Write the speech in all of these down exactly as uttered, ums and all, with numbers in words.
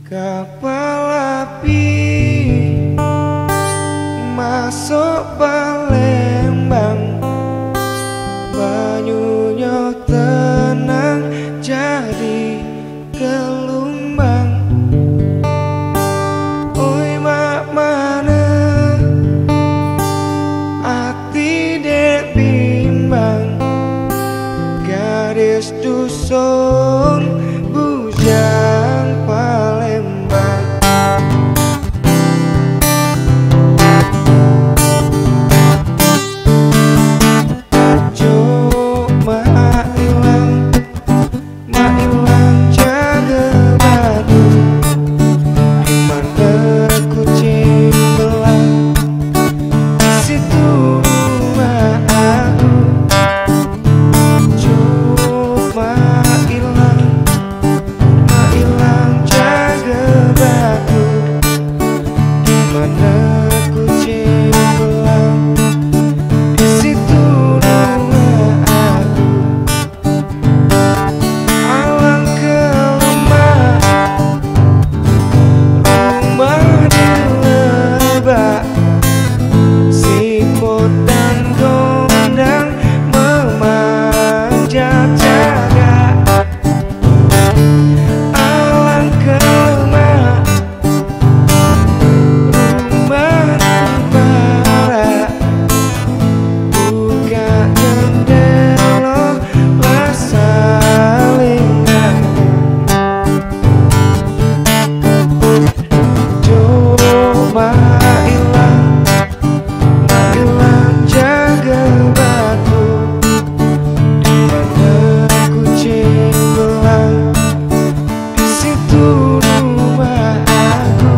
Kapal api masuk Palembang, banyunya tenang jadi gelombang. Oi mak mana ati dek bimbang, gadis dusun bujang Palembang. Jo mak ilang, mak ilang jaga batu, dimana kucing belang, disitu rumah aku. Jo mak ilang, mak ilang jaga batu, dimana kucing belang, disitu rumah aku. Alang ke rumah, rumah dilebak, siput dan gondang memanjat jaga. Alang ke rumah, rumah terbara, buka jendela lah saling nganggu. Jo mak ilang, mak ilang jaga batu, dimana kucing belang, disitu rumah aku.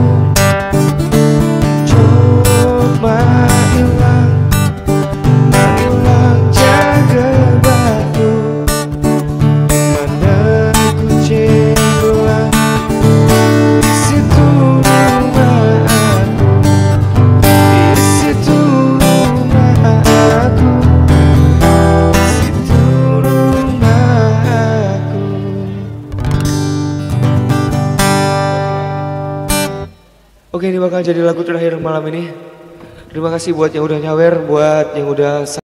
Jo mak ilang, mak ilang jaga batu, dimana kucing belang, disitu rumah aku. Disitu rumah aku, disitu rumah aku. Oke, ini bakal jadi lagu terakhir malam ini. Terima kasih buat yang udah nyawer, buat yang udah